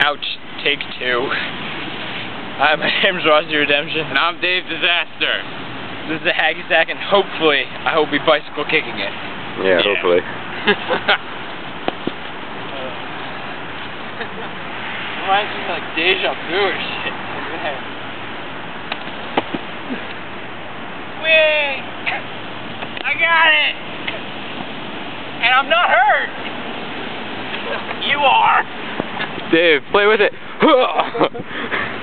Ouch, take two. Hi, my name's Rossi Redemption. And I'm Dave Disaster. This is the Hacky Sack, and hopefully, I will be bicycle kicking it. Yeah, hopefully. Reminds me of like deja vu or shit. Whee! I got it! And I'm not hurt! You are! Dave, play with it!